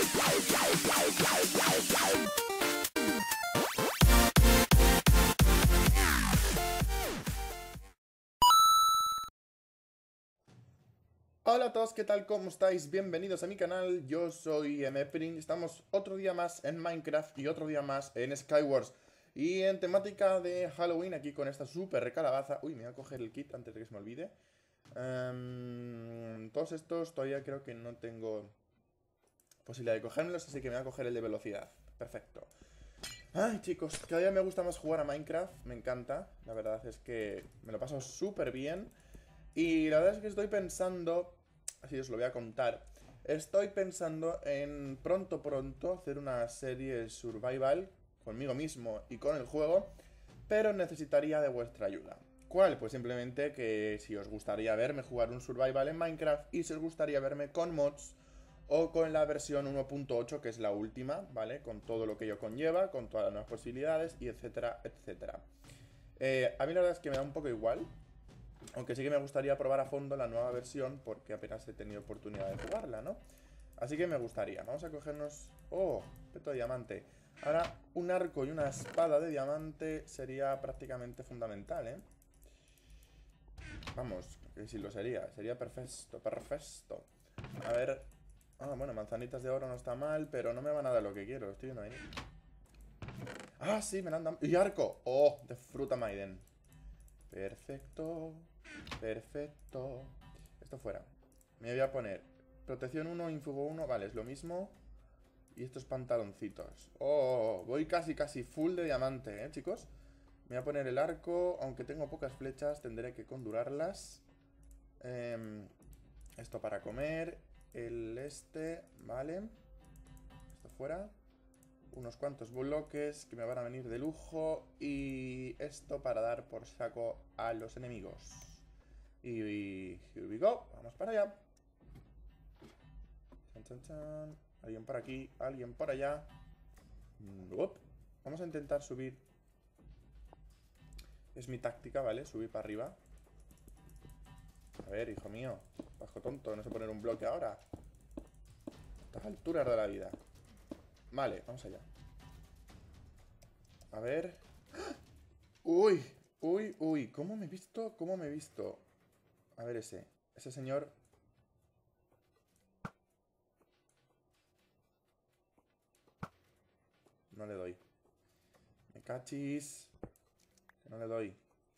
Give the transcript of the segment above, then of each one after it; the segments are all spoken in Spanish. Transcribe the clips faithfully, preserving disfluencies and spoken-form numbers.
Hola a todos, ¿qué tal? ¿Cómo estáis? Bienvenidos a mi canal, yo soy Meprin. Estamos otro día más en Minecraft y otro día más en Skywars. Y en temática de Halloween, aquí con esta super calabaza. Uy, me voy a coger el kit antes de que se me olvide. um, Todos estos todavía creo que no tengo posibilidad de cogérmelos, así que me voy a coger el de velocidad. Perfecto. Ay, chicos, cada día me gusta más jugar a Minecraft, me encanta. La verdad es que me lo paso súper bien. Y la verdad es que estoy pensando, así os lo voy a contar, estoy pensando en pronto pronto hacer una serie survival conmigo mismo y con el juego, pero necesitaría de vuestra ayuda. ¿Cuál? Pues simplemente que si os gustaría verme jugar un survival en Minecraft y si os gustaría verme con mods o con la versión uno punto ocho, que es la última, ¿vale? Con todo lo que ello conlleva, con todas las nuevas posibilidades y etcétera, etcétera. Eh, a mí la verdad es que me da un poco igual. Aunque sí que me gustaría probar a fondo la nueva versión, porque apenas he tenido oportunidad de jugarla, ¿no? Así que me gustaría. Vamos a cogernos... ¡Oh! Peto de diamante. Ahora, un arco y una espada de diamante sería prácticamente fundamental, ¿eh? Vamos, que si lo sería. Sería perfecto, perfecto. A ver... Ah, bueno, manzanitas de oro no está mal, pero no me van a dar lo que quiero. Estoy viendo ahí. Ah, sí, me la han dado. ¡Y arco! ¡Oh! De fruta Maiden. Perfecto. Perfecto. Esto fuera. Me voy a poner protección uno, infugo uno. Vale, es lo mismo. Y estos pantaloncitos. Oh, voy casi, casi full de diamante, ¿eh, chicos? Me voy a poner el arco. Aunque tengo pocas flechas, tendré que condurarlas. eh, Esto para comer. El este, vale. Esto fuera. Unos cuantos bloques que me van a venir de lujo. Y esto para dar por saco a los enemigos. Y here we go. Vamos para allá. Chan, chan, chan. Alguien por aquí, alguien por allá. Nope. Vamos a intentar subir. Es mi táctica, ¿vale? Subir para arriba. A ver, hijo mío. Bajo tonto, no sé poner un bloque ahora. A estas alturas de la vida. Vale, vamos allá. A ver. Uy, uy, uy. ¿Cómo me he visto? ¿Cómo me he visto? A ver ese. Ese señor. No le doy. Me cachis. Que no le doy.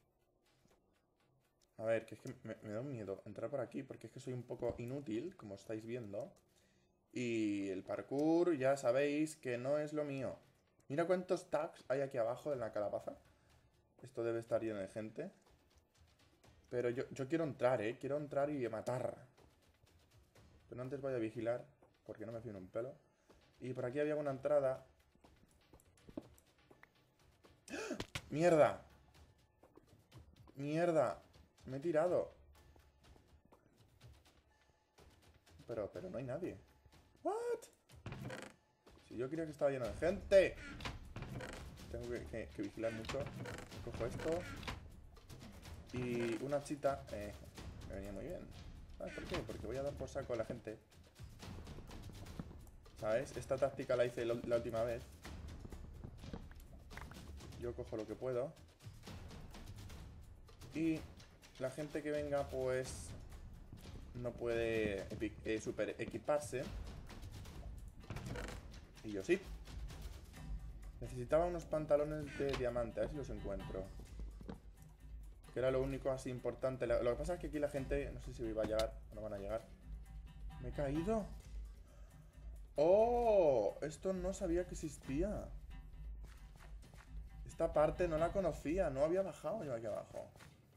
A ver, que es que me, me da un miedo entrar por aquí, porque es que soy un poco inútil, como estáis viendo. Y el parkour, ya sabéis que no es lo mío. Mira cuántos tags hay aquí abajo en la calabaza. Esto debe estar lleno de gente. Pero yo, yo quiero entrar, ¿eh? Quiero entrar y matar. Pero antes voy a vigilar, porque no me fío en un pelo. Y por aquí había una entrada. ¡Ah! ¡Mierda! ¡Mierda! Me he tirado. Pero, pero no hay nadie. ¿What? Si yo creía que estaba lleno de gente. Tengo que, que, que vigilar mucho. Cojo esto. Y una chita. Eh, me venía muy bien. ¿Sabes por qué? Porque voy a dar por saco a la gente. ¿Sabes? Esta táctica la hice la, la última vez. Yo cojo lo que puedo. Y la gente que venga, pues no puede eh, super equiparse. Y yo sí. Necesitaba unos pantalones de diamante. A ver si los encuentro. Que era lo único así importante. Lo que pasa es que aquí la gente, no sé si va a llegar o no van a llegar. ¿Me he caído? ¡Oh! Esto no sabía que existía. Esta parte no la conocía. No había bajado yo aquí abajo.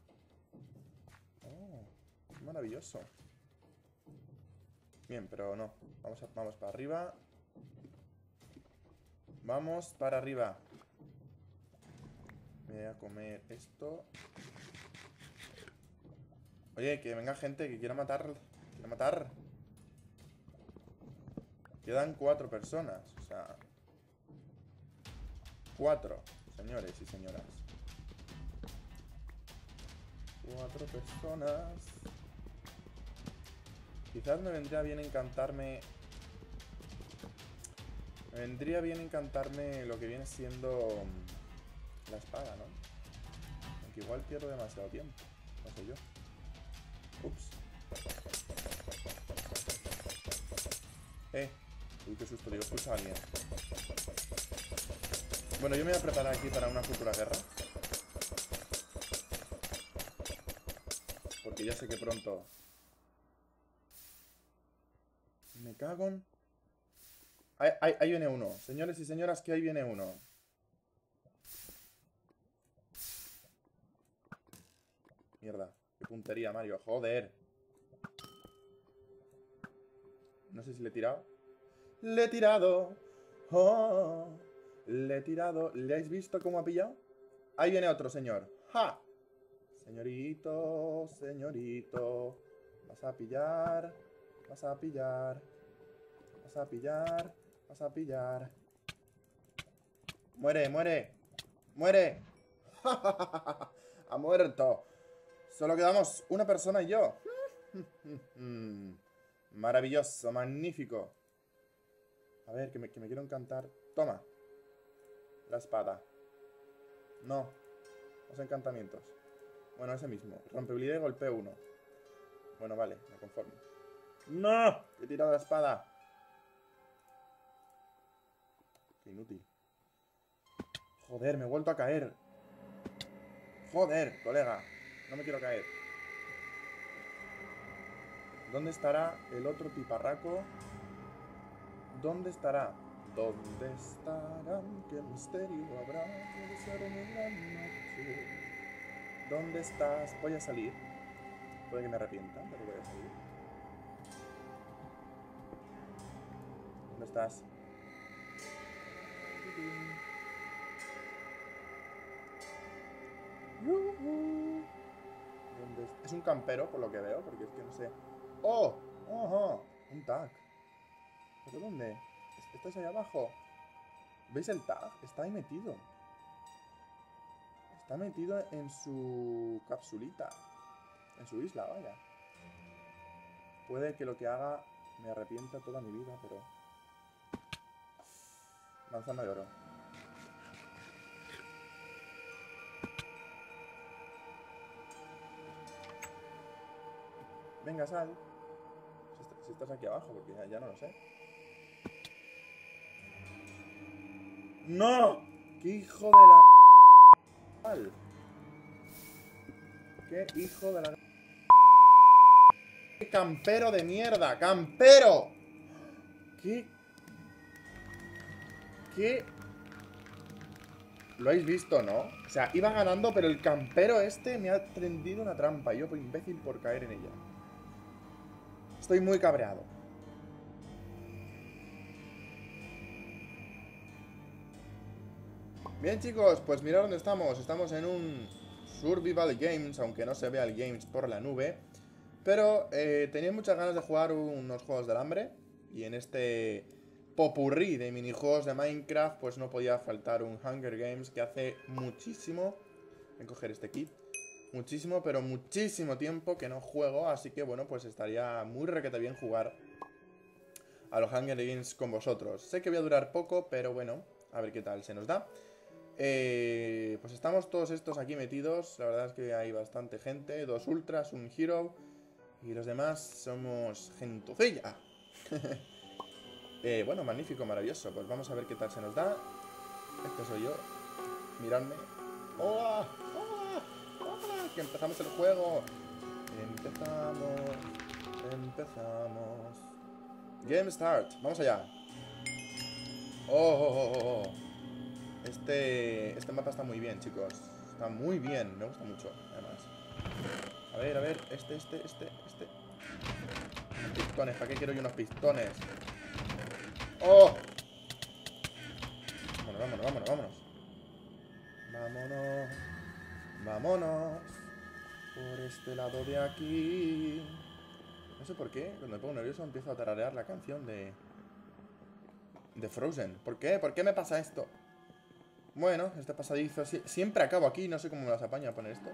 ¡Oh! ¡Qué maravilloso! Bien, pero no. Vamos, a, vamos para arriba. Vamos para arriba. Me voy a comer esto. Oye, que venga gente que quiera matar. Quiera matar. Quedan cuatro personas. O sea... Cuatro, señores y señoras. Cuatro personas. Quizás me vendría bien encantarme Me vendría bien encantarme lo que viene siendo mm, la espada, ¿no? Aunque igual pierdo demasiado tiempo. No sé yo. Ups. Eh. Uy, qué susto, digo, escucha a alguien. Bueno, yo me voy a preparar aquí para una futura guerra. Porque ya sé que pronto... Me cago en... Ahí, ahí, ahí viene uno. Señores y señoras, que ahí viene uno. Mierda. Qué puntería, Mario. Joder. No sé si le he tirado. ¡Le he tirado! ¡Oh! Le he tirado. ¿Le habéis visto cómo ha pillado? Ahí viene otro, señor. ¡Ja! Señorito, señorito. Vas a pillar. Vas a pillar. Vas a pillar. Vas a pillar. Muere, muere. Muere. Ha muerto. Solo quedamos una persona y yo. Maravilloso, magnífico. A ver, que me, que me quiero encantar. Toma. La espada. No. Los encantamientos. Bueno, ese mismo. Rompebilidad y golpeo uno. Bueno, vale, me conformo. ¡No! He tirado la espada. Qué inútil. Joder, me he vuelto a caer. Joder, colega. No me quiero caer. ¿Dónde estará el otro tiparraco? ¿Dónde estará? ¿Dónde estarán? ¿Qué misterio habrá? Puede ser en la noche. ¿Dónde estás? Voy a salir. Puede que me arrepienta, pero voy a salir. ¿Dónde estás? ¿Dónde es? Es un campero, por lo que veo, porque es que no sé. ¡Oh! ¡Ojo! Un tag. ¿Pero dónde? ¿Estás ahí abajo? ¿Veis el tag? Está ahí metido. Está metido en su capsulita. En su isla, vaya. Puede que lo que haga me arrepienta toda mi vida, pero... Manzana de oro. Venga, sal. Si, est si estás aquí abajo, porque ya, ya no lo sé. ¡No! ¡Qué hijo de la... ¡Qué hijo de la... ¡Qué campero de mierda! ¡Campero! ¿Qué? ¿Qué? Lo habéis visto, ¿no? O sea, iba ganando, pero el campero este me ha tendido una trampa. Yo, por imbécil, por caer en ella. Estoy muy cabreado. Bien, chicos, pues mirad dónde estamos. Estamos en un Survival Games, aunque no se vea el Games por la nube. Pero eh, tenía muchas ganas de jugar unos juegos del hambre. Y en este popurrí de minijuegos de Minecraft, pues no podía faltar un Hunger Games que hace muchísimo... Voy a coger este kit. Muchísimo, pero muchísimo tiempo que no juego. Así que bueno, pues estaría muy requete bien jugar a los Hunger Games con vosotros. Sé que voy a durar poco, pero bueno, a ver qué tal se nos da. Eh, pues estamos todos estos aquí metidos. La verdad es que hay bastante gente. Dos ultras, un hero. Y los demás somos gentucilla. eh, bueno, magnífico, maravilloso. Pues vamos a ver qué tal se nos da. Este soy yo. Miradme. ¡Hola! ¡Hola! ¡Hola! Que empezamos el juego. Empezamos. Empezamos. Game start. Vamos allá. Oh, oh, oh, oh, oh. Este, este mapa está muy bien, chicos. Está muy bien. Me gusta mucho, además. A ver, a ver. Este, este, este, este. Unos pistones. ¿Para qué quiero yo unos pistones? ¡Oh! Bueno, vámonos, vámonos, vámonos. Vámonos. Vámonos. Por este lado de aquí. No sé por qué. Cuando me pongo nervioso empiezo a tararear la canción de... De Frozen. ¿Por qué? ¿Por qué me pasa esto? Bueno, este pasadizo... Si siempre acabo aquí. No sé cómo me las apaño a poner esto.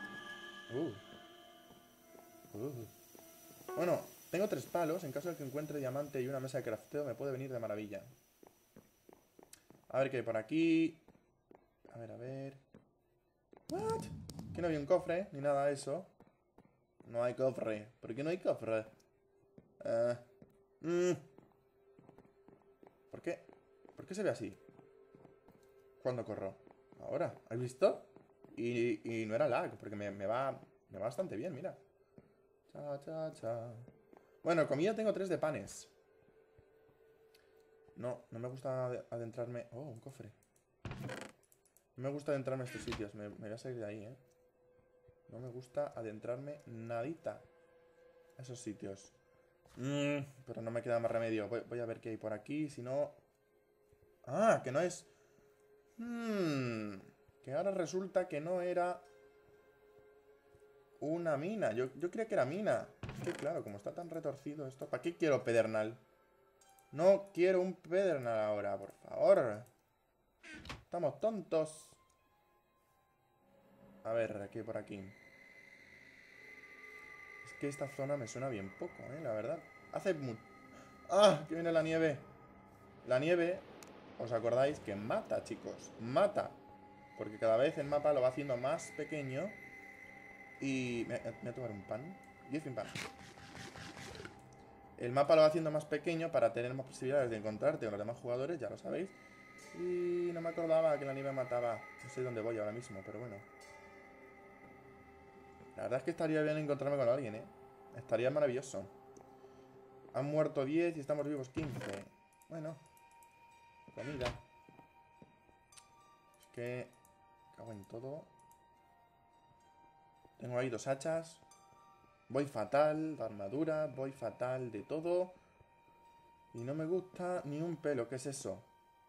Uh. Uh. Bueno, tengo tres palos. En caso de que encuentre diamante y una mesa de crafteo me puede venir de maravilla. A ver qué hay por aquí. A ver, a ver. ¿What? Que no había un cofre, ni nada de eso. No hay cofre. ¿Por qué no hay cofre? Eh... Mm. ¿Por qué? ¿Por qué se ve así? ¿Cuándo corro? Ahora, ¿has visto? Y, y no era lag, porque me, me va me va bastante bien, mira. Cha, cha, cha. Bueno, comida tengo tres de panes. No, no me gusta adentrarme... Oh, un cofre. No me gusta adentrarme a estos sitios. Me, me voy a salir de ahí, ¿eh? No me gusta adentrarme nadita a esos sitios. Mm, pero no me queda más remedio. Voy, voy a ver qué hay por aquí. Si no... Ah, que no es... Hmm, que ahora resulta que no era... Una mina. Yo, yo creía que era mina. Es que claro, como está tan retorcido esto... ¿Para qué quiero pedernal? No quiero un pedernal ahora, por favor. Estamos tontos. A ver, aquí por aquí. Es que esta zona me suena bien poco, eh, la verdad. Hace mucho... ¡Ah! Que viene la nieve. La nieve, ¿os acordáis? Que mata, chicos. Mata. Porque cada vez el mapa lo va haciendo más pequeño. Y... Me, me voy a tomar un pan. diez pan. El mapa lo va haciendo más pequeño para tener más posibilidades de encontrarte con los demás jugadores, ya lo sabéis. Y no me acordaba que la nieve mataba. No sé dónde voy ahora mismo, pero bueno. La verdad es que estaría bien encontrarme con alguien, ¿eh? Estaría maravilloso. Han muerto diez y estamos vivos quince. Bueno. Comida. Es que... cago en todo. Tengo ahí dos hachas. Voy fatal de armadura. Voy fatal de todo. Y no me gusta ni un pelo. ¿Qué es eso?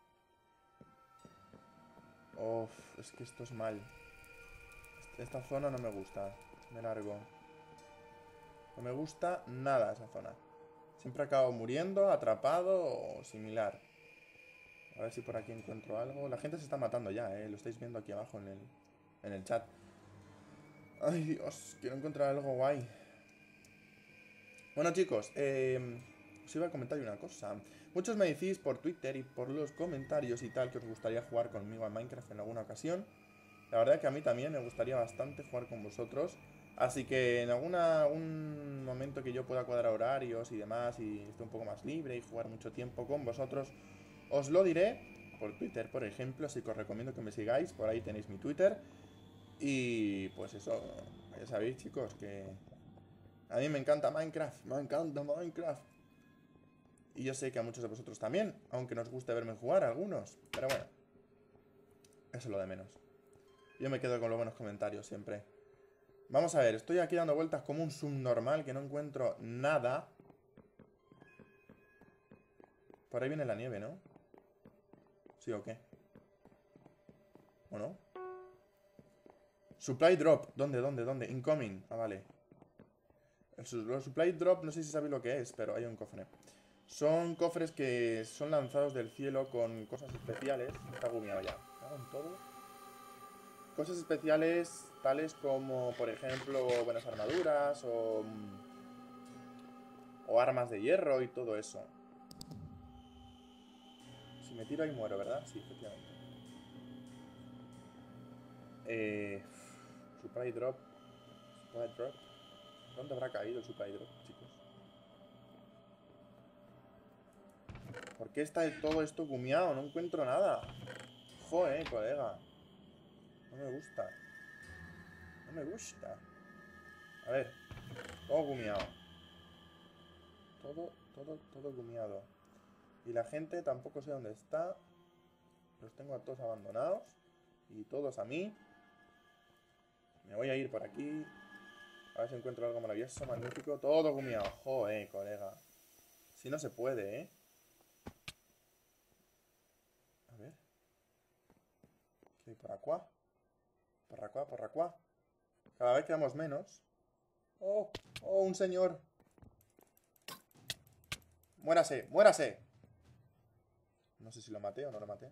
Uf, es que esto es mal. Esta zona no me gusta. Me largo. No me gusta nada esa zona. Siempre acabo muriendo, atrapado o similar. A ver si por aquí encuentro algo. La gente se está matando ya, eh. Lo estáis viendo aquí abajo en el, en el chat. Ay, Dios. Quiero encontrar algo guay. Bueno, chicos. Eh, os iba a comentar una cosa. Muchos me decís por Twitter y por los comentarios y tal que os gustaría jugar conmigo a Minecraft en alguna ocasión. La verdad que a mí también me gustaría bastante jugar con vosotros. Así que en alguna, algún momento que yo pueda cuadrar horarios y demás y esté un poco más libre y jugar mucho tiempo con vosotros, os lo diré por Twitter, por ejemplo. Así que os recomiendo que me sigáis. Por ahí tenéis mi Twitter. Y pues eso, ya sabéis, chicos, que a mí me encanta Minecraft. Me encanta Minecraft. Y yo sé que a muchos de vosotros también, aunque nos guste verme jugar a algunos. Pero bueno, eso es lo de menos. Yo me quedo con los buenos comentarios siempre. Vamos a ver, estoy aquí dando vueltas como un subnormal que no encuentro nada. Por ahí viene la nieve, ¿no? ¿Sí o qué? ¿O no? Supply drop. ¿Dónde, dónde, dónde? Incoming. Ah, vale. El supply drop no sé si sabéis lo que es, pero hay un cofre. Son cofres que son lanzados del cielo con cosas especiales. Está gumiado ya. ¿Hago en todo? Cosas especiales tales como, por ejemplo, buenas armaduras o, o armas de hierro y todo eso. Si me tiro ahí muero, ¿verdad? Sí, efectivamente. Eh, supply drop. Supply drop. ¿Dónde habrá caído el supply drop, chicos? ¿Por qué está todo esto gumiado? No encuentro nada. Joder, colega. No me gusta. No me gusta. A ver. Todo gumiado. Todo, todo, todo gumiado. Y la gente tampoco sé dónde está. Los tengo a todos abandonados. Y todos a mí. Me voy a ir por aquí. A ver si encuentro algo maravilloso, magnífico. Todo gumiado. Joder, colega. Si no se puede, ¿eh? A ver. ¿Qué hay por acá? Por acá, por acá. Cada vez quedamos menos. ¡Oh! ¡Oh, un señor! ¡Muérase! ¡Muérase! No sé si lo maté o no lo maté.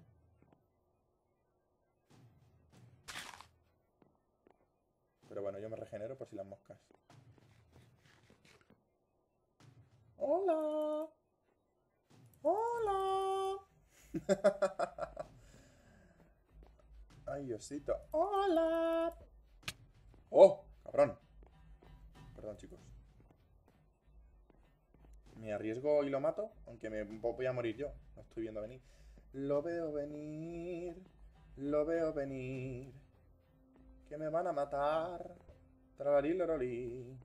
Pero bueno, yo me regenero por si las moscas. ¡Hola! ¡Hola! Diosito. ¡Hola! ¡Oh! Cabrón. Perdón, chicos. ¿Me arriesgo y lo mato? Aunque me voy a morir yo. Lo estoy viendo venir. Lo veo venir. Lo veo venir. Que me van a matar. Tralarí, lorolí.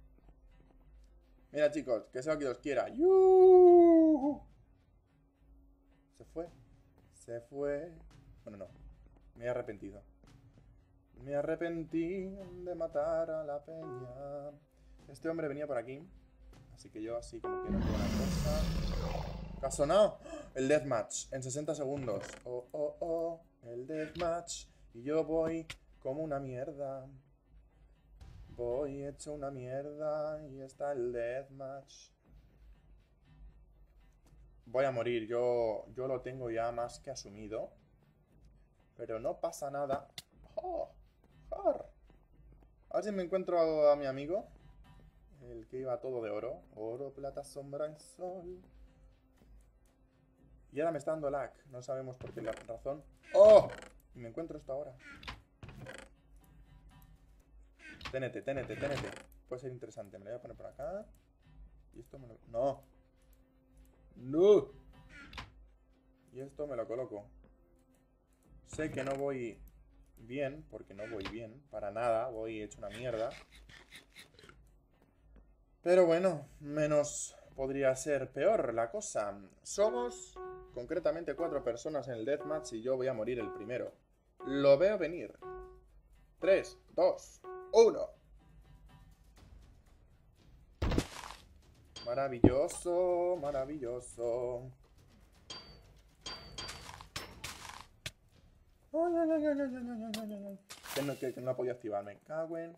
Mira, chicos, que sea lo que os quiera. ¡Yuuu! Se fue. Se fue. Bueno, no. Me he arrepentido. Me arrepentí de matar a la peña. Este hombre venía por aquí. Así que yo así como que no tengo una cosa. ¿Qué ha sonado? El deathmatch en sesenta segundos. Oh, oh, oh. El deathmatch. Y yo voy como una mierda. Voy hecho una mierda. Y está el deathmatch. Voy a morir. Yo, yo lo tengo ya más que asumido. Pero no pasa nada. Oh, jar. A ver si me encuentro a, a mi amigo. El que iba todo de oro. Oro, plata, sombra y sol. Y ahora me está dando lag. No sabemos por qué la razón. ¡Oh! Y me encuentro esto ahora. Ténete, ténete, ténete. Puede ser interesante. Me lo voy a poner por acá. Y esto me lo... ¡No! ¡No! Y esto me lo coloco. Sé que no voy bien. Porque no voy bien. Para nada. Voy hecho una mierda. Pero bueno, menos podría ser peor la cosa. Somos concretamente cuatro personas en el deathmatch y yo voy a morir el primero. Lo veo venir. tres, dos, uno. Maravilloso, maravilloso. Ay, ay, ay, ay, ay, ay, ay, ay. Que no, que, que no podía activar, me cago en...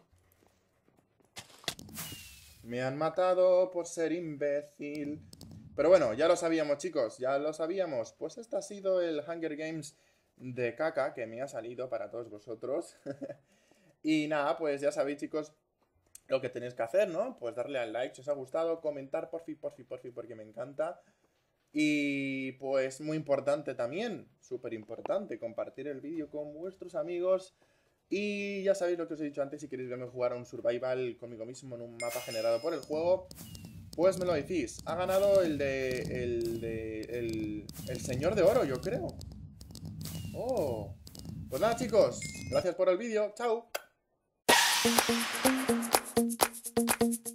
Me han matado por ser imbécil. Pero bueno, ya lo sabíamos, chicos. Ya lo sabíamos. Pues este ha sido el Hunger Games de caca que me ha salido para todos vosotros. Y nada, pues ya sabéis, chicos, lo que tenéis que hacer, ¿no? Pues darle al like si os ha gustado. Comentar, porfi, porfi, porfi, porque me encanta. Y pues muy importante también, súper importante, compartir el vídeo con vuestros amigos. Y ya sabéis lo que os he dicho antes, si queréis verme jugar a un survival conmigo mismo en un mapa generado por el juego, pues me lo decís. Ha ganado el de... el de... el, el señor de oro, yo creo. Oh. Pues nada, chicos, gracias por el vídeo, chao.